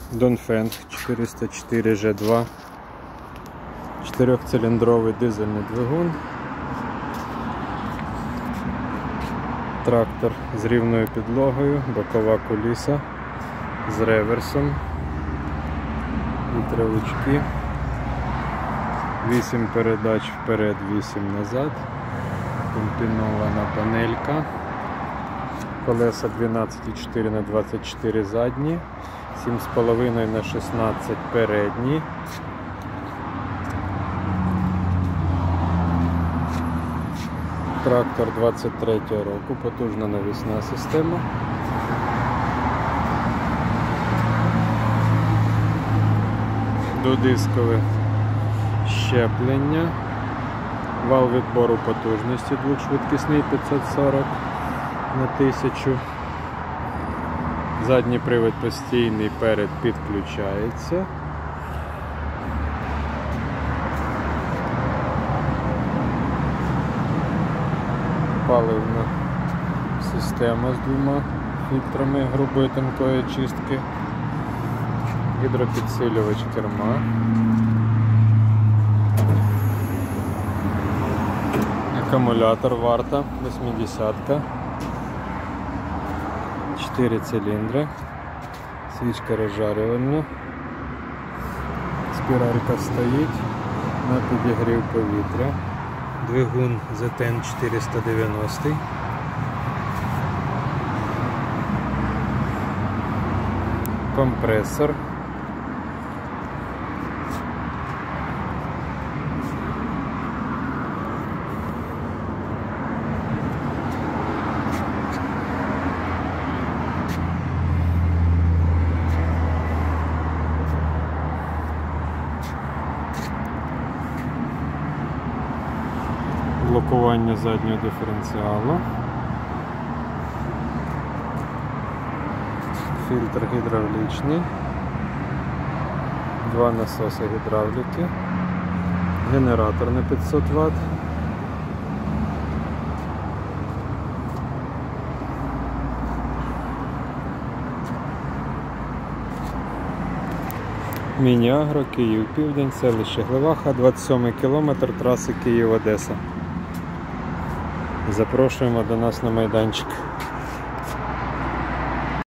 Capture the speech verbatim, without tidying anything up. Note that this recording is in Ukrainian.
Донфенг чотириста чотири Ж два, чотирьохциліндровий дизельний двигун, трактор з рівною підлогою, бокова куліса з реверсом, вітрилучки, вісім передач вперед, вісім назад, комбінована панелька, колеса дванадцять і чотири на двадцять чотири задні, сім з половиною на шістнадцять передні. Трактор двадцять третього року, потужна навісна система. Додискове щеплення, вал відбору потужності двохшвидкісний п'ятсот сорок на тисячу. Задній привід постійний, перед підключається. Паливна система з двома фільтрами грубої тонкої чистки, гідропідсилювач керма, акумулятор Варта вісімдесятка, чотири циліндри, свічка розжарювальна, спіралька стоїть на підігрів повітря. Двигун зет ен чотириста дев'яносто. Компресор. Блокування заднього диференціалу, фільтр гідравлічний, два насоси гідравліки, генератор на п'ятсот ватт, Міні-Агро, Київ Південь, селище Глеваха, двадцять сьомий кілометр траси Київ-Одеса. Запрошуємо до нас на майданчик.